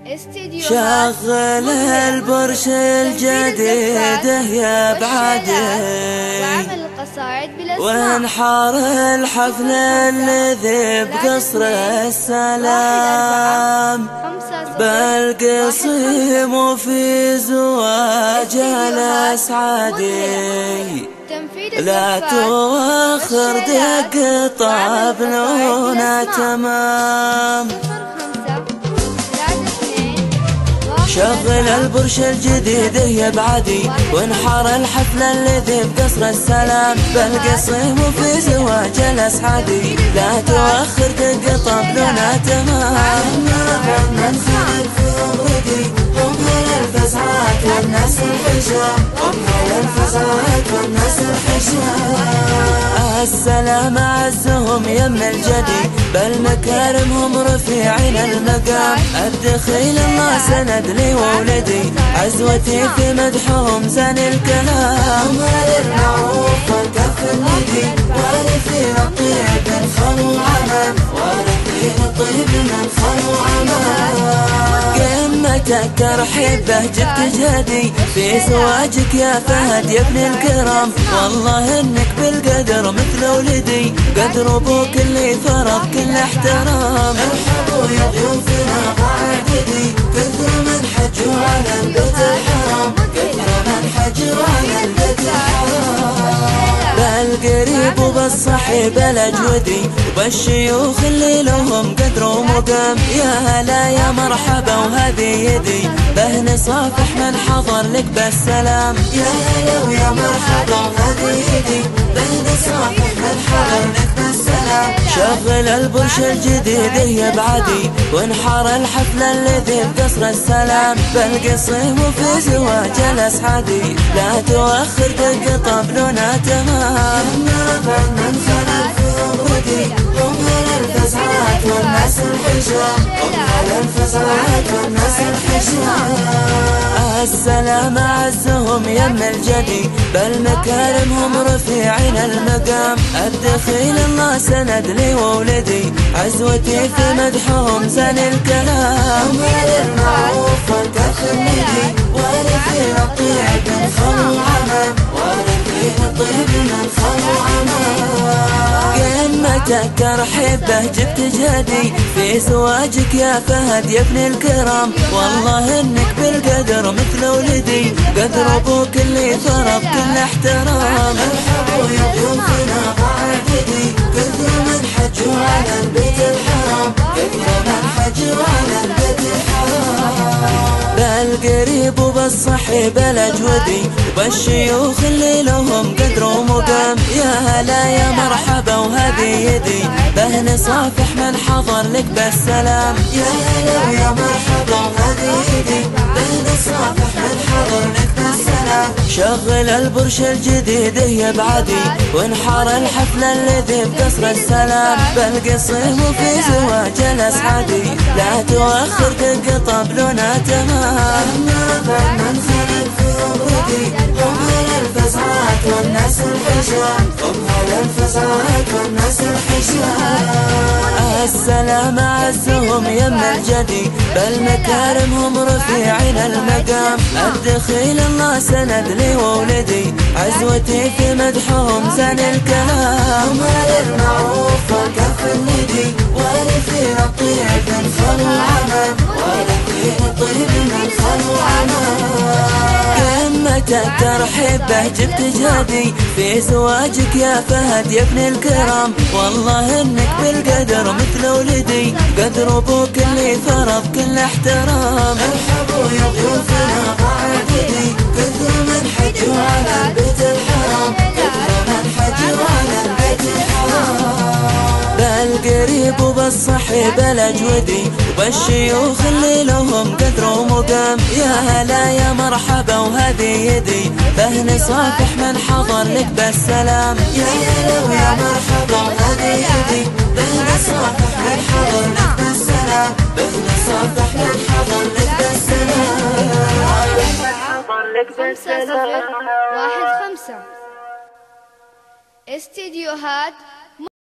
شغل البرش الجديد يا بعدي وانحار الحفل الذي بقصر السلام بالقصيم في زواج الأسعدي لا تؤخر دق طبلنا تمام. شغل البرش الجديد يا بعدي وانحار الحفل الذي بقصر السلام بالقصيم في زواج الأسعدي لا تؤخر دق طبلنا تمام. من خلف ودي هم الفزعات والناس الحشام هم الفزعات والناس الحشام السلام عزهم يم الجدي بل مكارمهم رفيعين المقام الدخيل الله سند لي وولدي عزوتي في مدحهم زان الكلام. المعروف والكف الندي وارثين الطيب من خلو عمام وارثين الطيب من خلو عمام. قمتك رحبه جبت جدي في زواجك يا فهد يا ابن الكرام والله انك بالقدر مثل ولدي قدر ابوك اللي فرض كل احترام. ارحبوا يا ضيوفنا قاعدتي كثر من حجوا على البيت الحرام كثر من حجوا على البيت الحرام بالقريب وبالصحيب الاجودي وبالشيوخ اللي لهم قدر ومقام. يا هلا يا مرحبا وهذه يدي بهن صافح من حضر لك بالسلام. يا هلا ويا مرحبا وهذه يدي بهن صافح من حضر لك بالسلام. شغل البرش الجديد يا بعدي وانحار الحفل الذي بقصر السلام بالقصيم وفي زواج الأسعدي لا تؤخر دق طبلنا تمام. من خلف ودي هم الفزعات والناس الحشام هم الفزعات والناس الحشام السلام عزهم يم الجدي بل مكارمهم رفيعين المقام الدخيل الله سند لي وولدي عزوتي في مدحهم زان الكلام. المعروف والكف الندي وارثين الطيب من خلو عمام وارثين الطيب من خلو عمام. قمتك رحبه جبت جدي في زواجك يا فهد يا ابن الكرام والله انك بالقدر مثل ولدي قدر ابوك اللي فرض كل احترام. ارحبوا يا ضيوفنا قاعدتي كثر من حجوا على البيت الحرام كثر من حجوا على البيت الحرام بالقريب وبالصحيب الاجودي وبالشيوخ اللي لهم قدر ومقام. يا هلا يا مرحبا وهذه يدي بهن صافح من حضر لك بالسلام. يا هلا ويا مرحبا وهذه يدي بهن صافح من حضر لك بالسلام. شغل البرش الجديد يا بعدي وانحار الحفل الذي بقصر السلام بالقصيم وفي زواج الأسعدي لا تؤخر دق طبلنا تمام. من خلف ودي هم الفزعات والناس الحشام هم الفزعات والناس الحشام السلام عزهم يم الجدي بل مكارمهم رفيعين المقام الدخيل الله سند لي وولدي عزوتي في مدحهم زان الكلام. المعروف والكف الندي وارثين الطيب من خلو عمام وارثين الطيب من خلو عمام. قمتك رحبه جبت جدي في زواجك يا فهد يا ابن الكرام والله انك بالقدر مثل ولدي قدر ابوك اللي فرض كل احترام. ارحبوا يا ضيوفنا قاعدتي كثر من حجوا على البيت الحرام كثر من حجوا على البيت الحرام بالقريب وبالصحيب الاجودي وبالشيوخ اللي لهم قدر ومقام. يا هلا يا مرحبا وهذه يدي بهن صافح من حضر لك بالسلام. يا هلا ويا مرحبا وهذه يدي بهن صافح من حضر لك بالسلام بهن صافح من حضر لك بالسلام. 5-0-1-5 استديوهات